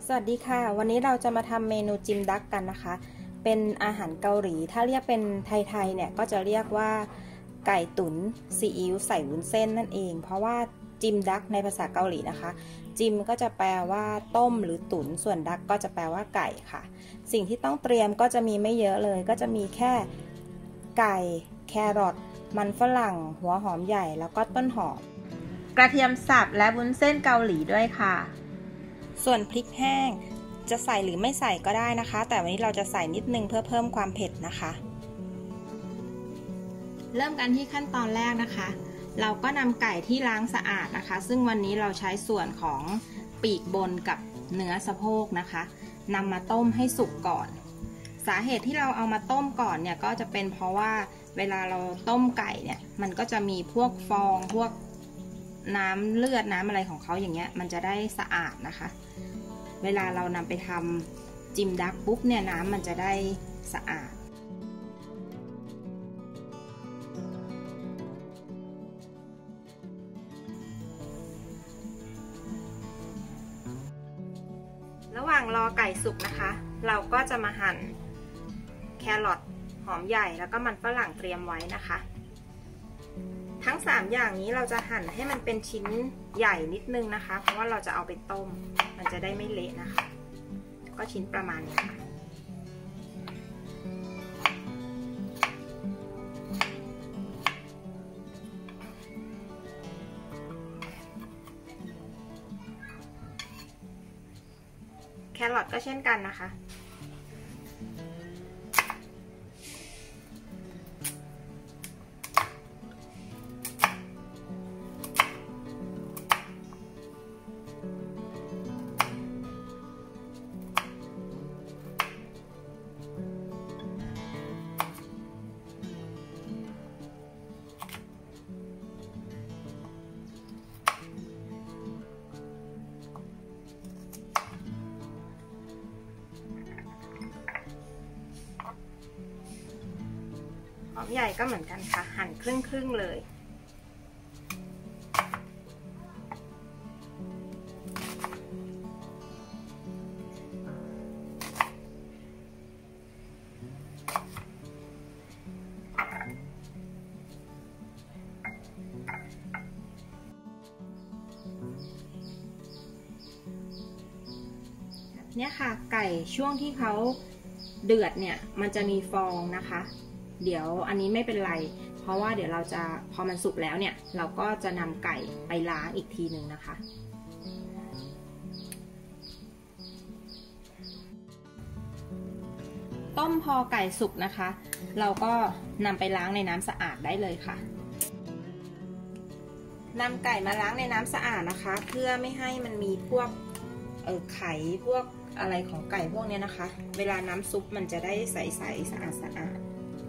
สวัสดีค่ะวันนี้เราจะมาทำเมนูจิมดักกันนะคะเป็นอาหารเกาหลีถ้าเรียกเป็นไทยๆเนี่ยก็จะเรียกว่าไก่ตุ๋นซีอิ๊วใส่วุ้นเส้นนั่นเองเพราะว่าจิมดักในภาษาเกาหลีนะคะจิมก็จะแปลว่าต้มหรือตุ๋นส่วนดักก็จะแปลว่าไก่ค่ะสิ่งที่ต้องเตรียมก็จะมีไม่เยอะเลยก็จะมีแค่ไก่แครอทมันฝรั่งหัวหอมใหญ่แล้วก็ต้นหอมกระเทียมสับและวุ้นเส้นเกาหลีด้วยค่ะส่วนพริกแห้งจะใส่หรือไม่ใส่ก็ได้นะคะแต่วันนี้เราจะใส่นิดนึงเพื่อเพิ่มความเผ็ดนะคะเริ่มกันที่ขั้นตอนแรกนะคะเราก็นำไก่ที่ล้างสะอาดนะคะซึ่งวันนี้เราใช้ส่วนของปีกบนกับเนื้อสะโพกนะคะนำมาต้มให้สุกก่อนสาเหตุที่เราเอามาต้มก่อนเนี่ยก็จะเป็นเพราะว่าเวลาเราต้มไก่เนี่ยมันก็จะมีพวกฟองพวกน้ำเลือดน้ำอะไรของเขาอย่างเงี้ยมันจะได้สะอาดนะคะเวลาเรานำไปทำจิมดักปุ๊บเนี่ยน้ำมันจะได้สะอาดระหว่างรอไก่สุกนะคะเราก็จะมาหั่นแครอทหอมใหญ่แล้วก็มันฝรั่งเตรียมไว้นะคะทั้ง3อย่างนี้เราจะหั่นให้มันเป็นชิ้นใหญ่นิดนึงนะคะเพราะว่าเราจะเอาไปต้มมันจะได้ไม่เละนะคะก็ชิ้นประมาณนี้ค่ะแครอทก็เช่นกันนะคะหอมใหญ่ก็เหมือนกันค่ะหั่นครึ่งเลยเนี่ยค่ะไก่ช่วงที่เขาเดือดเนี่ยมันจะมีฟองนะคะเดี๋ยวอันนี้ไม่เป็นไรเพราะว่าเดี๋ยวเราจะพอมันสุกแล้วเนี่ยเราก็จะนำไก่ไปล้างอีกทีหนึ่งนะคะต้มพอไก่สุกนะคะเราก็นำไปล้างในน้ำสะอาดได้เลยค่ะนำไก่มาล้างในน้ำสะอาดนะคะเพื่อไม่ให้มันมีพวกไข่พวกอะไรของไก่พวกนี้นะคะเวลาน้ำซุปมันจะได้ใสๆสะอาด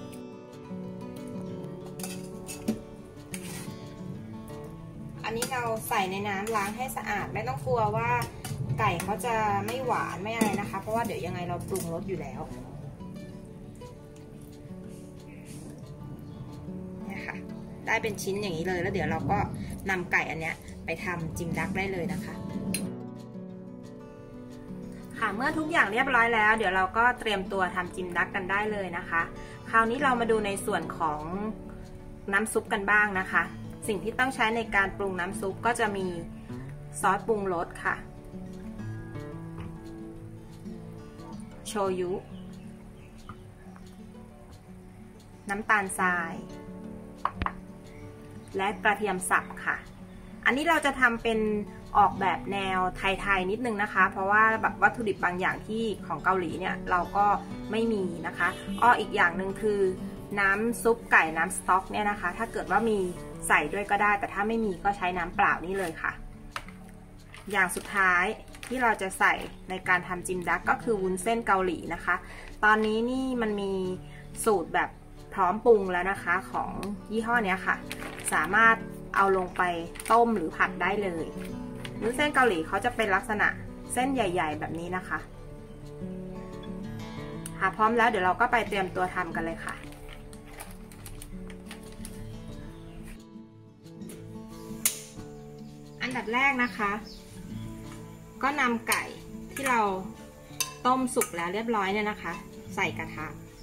อันนี้เราใส่ในน้ำล้างให้สะอาดไม่ต้องกลัวว่าไก่เขาจะไม่หวานไม่อะไรนะคะเพราะว่าเดี๋ยวยังไงเราปรุงรสอยู่แล้วเนี่ยค่ะได้เป็นชิ้นอย่างนี้เลยแล้วเดี๋ยวเราก็นำไก่อันเนี้ยไปทำจิมดักได้เลยนะคะค่ะเมื่อทุกอย่างเรียบร้อยแล้วเดี๋ยวเราก็เตรียมตัวทำจิมดักกันได้เลยนะคะคราวนี้เรามาดูในส่วนของน้ำซุปกันบ้างนะคะสิ่งที่ต้องใช้ในการปรุงน้ำซุปก็จะมีซอสปรุงรสค่ะโชยุน้ำตาลทรายและกระเทียมสับค่ะอันนี้เราจะทำเป็นออกแบบแนวไทยๆนิดนึงนะคะเพราะว่าแบบวัตถุดิบบางอย่างที่ของเกาหลีเนี่ยเราก็ไม่มีนะคะอีกอย่างหนึ่งคือน้ำซุปไก่น้ำสต๊อกเนี่ยนะคะถ้าเกิดว่ามีใส่ด้วยก็ได้แต่ถ้าไม่มีก็ใช้น้ำเปล่านี่เลยค่ะอย่างสุดท้ายที่เราจะใส่ในการทำจิมดักก็คือวุ้นเส้นเกาหลีนะคะตอนนี้นี่มันมีสูตรแบบพร้อมปรุงแล้วนะคะของยี่ห้อนี้ค่ะสามารถเอาลงไปต้มหรือผัดได้เลยวุ้นเส้นเกาหลีเขาจะเป็นลักษณะเส้นใหญ่ๆแบบนี้นะคะค่ะพร้อมแล้วเดี๋ยวเราก็ไปเตรียมตัวทำกันเลยค่ะ อันดับแรกนะคะก็นำไก่ที่เราต้มสุกแล้วเรียบร้อยเนี่ยนะคะใส่กระทะ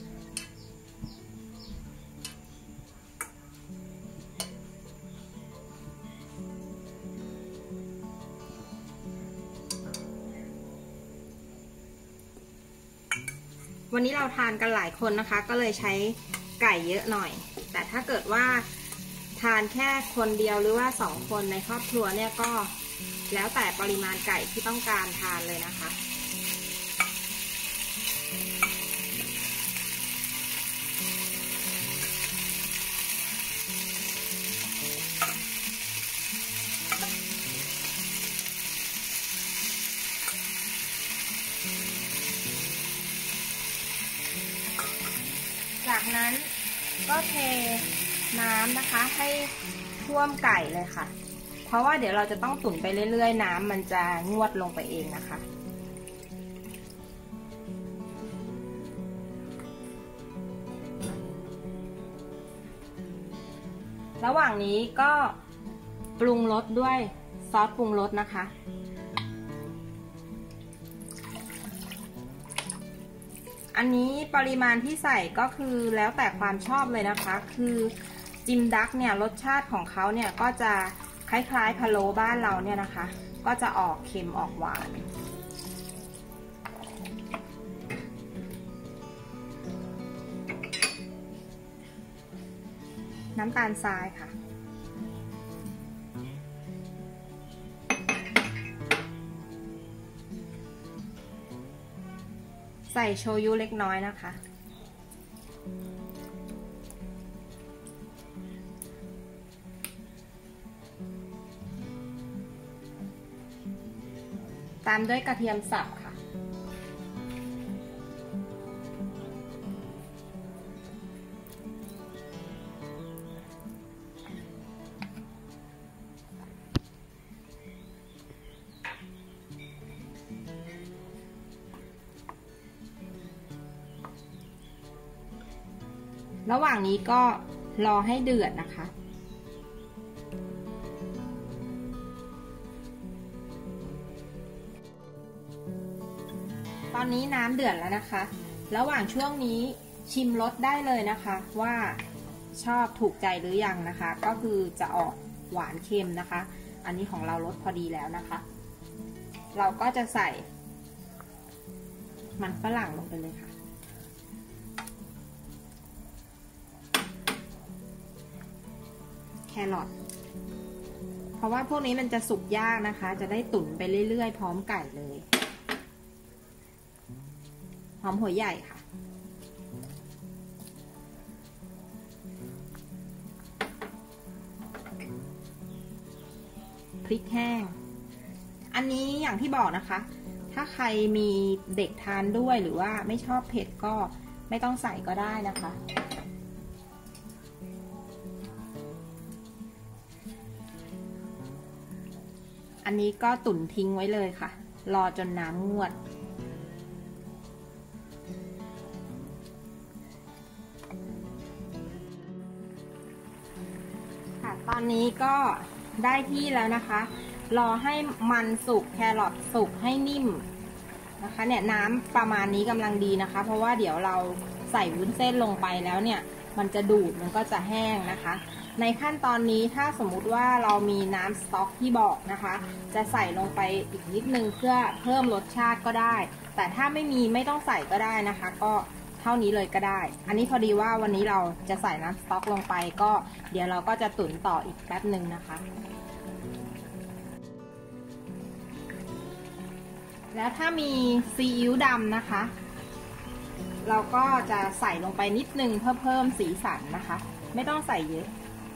วันนี้เราทานกันหลายคนนะคะก็เลยใช้ไก่เยอะหน่อยแต่ถ้าเกิดว่าทานแค่คนเดียวหรือว่า2 คนในครอบครัวเนี่ยก็แล้วแต่ปริมาณไก่ที่ต้องการทานเลยนะคะจากนั้นก็เทน้ำนะคะให้ท่วมไก่เลยค่ะเพราะว่าเดี๋ยวเราจะต้องตุ๋นไปเรื่อยๆน้ำมันจะงวดลงไปเองนะคะระหว่างนี้ก็ปรุงรสด้วยซอสปรุงรสนะคะอันนี้ปริมาณที่ใส่ก็คือแล้วแต่ความชอบเลยนะคะคือจิมดักเนี่ยรสชาติของเขาเนี่ยก็จะคล้ายๆพะโล้บ้านเราเนี่ยนะคะก็จะออกเค็มออกหวานน้ำตาลทรายค่ะใส่โชยุเล็กน้อยนะคะตามด้วยกระเทียมสับค่ะระหว่างนี้ก็รอให้เดือดนะคะตอนนี้น้ำเดือดแล้วนะคะระหว่างช่วงนี้ชิมรสได้เลยนะคะว่าชอบถูกใจหรือยังนะคะก็คือจะออกหวานเค็มนะคะอันนี้ของเรารสพอดีแล้วนะคะเราก็จะใส่มันฝรั่งลงไปเลยค่ะแครอทเพราะว่าพวกนี้มันจะสุกยากนะคะจะได้ตุ๋นไปเรื่อยๆพร้อมไก่เลยหอมหัวใหญ่ค่ะพริกแห้งอันนี้อย่างที่บอกนะคะถ้าใครมีเด็กทานด้วยหรือว่าไม่ชอบเผ็ดก็ไม่ต้องใส่ก็ได้นะคะอันนี้ก็ตุ๋นทิ้งไว้เลยค่ะรอจนน้ำงวดค่ะตอนนี้ก็ได้ที่แล้วนะคะรอให้มันสุกแครอทสุกให้นิ่มนะคะเนี่ยน้ำประมาณนี้กำลังดีนะคะเพราะว่าเดี๋ยวเราใส่วุ้นเส้นลงไปแล้วเนี่ยมันจะดูดมันก็จะแห้งนะคะในขั้นตอนนี้ถ้าสมมุติว่าเรามีน้ำสต๊อกที่บอกนะคะจะใส่ลงไปอีกนิดนึงเพื่อเพิ่มรสชาติก็ได้แต่ถ้าไม่มีไม่ต้องใส่ก็ได้นะคะก็เท่านี้เลยก็ได้อันนี้พอดีว่าวันนี้เราจะใส่น้ำสต๊อกลงไปก็เดี๋ยวเราก็จะตุ๋นต่ออีกแป๊บหนึ่งนะคะแล้วถ้ามีซีอิ๊วดำนะคะเราก็จะใส่ลงไปนิดนึงเพื่อเพิ่มสีสันนะคะไม่ต้องใส่เยอะ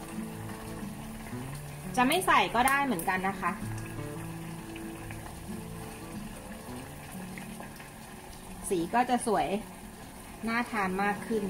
จะไม่ใส่ก็ได้เหมือนกันนะคะสีก็จะสวยน่าทานมากขึ้น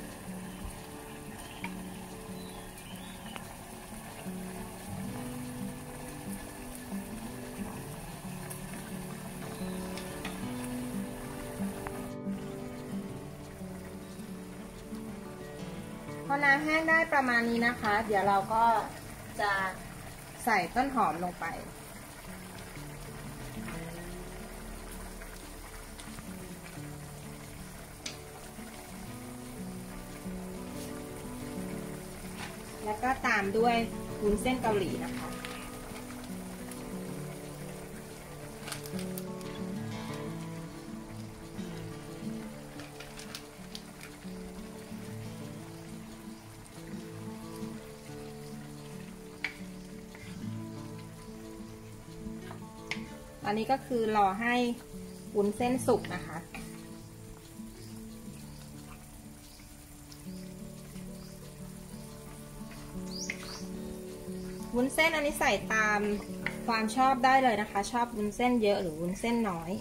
พอน้ำแห้งได้ประมาณนี้นะคะเดี๋ยวเราก็จะใส่ต้นหอมลงไปแล้วก็ตามด้วยวุ้นเส้นเกาหลีนะคะอันนี้ก็คือรอให้วุ้นเส้นสุกนะคะวุ้นเส้นอันนี้ใส่ตามความชอบได้เลยนะคะชอบวุ้นเส้นเยอะหรือวุ้นเส้นน้อย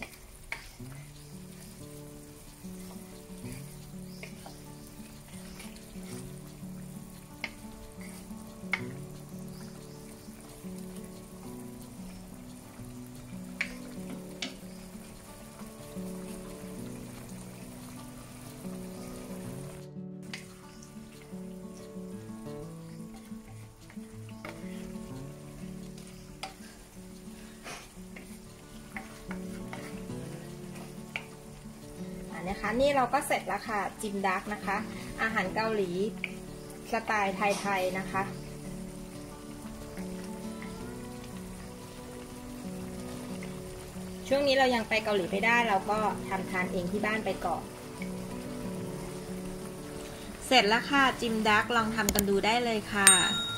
นะคะนี่เราก็เสร็จแล้วค่ะจิมดักนะคะอาหารเกาหลีสไตล์ไทยๆนะคะช่วงนี้เรายังไปเกาหลีไม่ได้เราก็ทำทานเองที่บ้านไปก่อนเสร็จแล้วค่ะจิมดักลองทำกันดูได้เลยค่ะ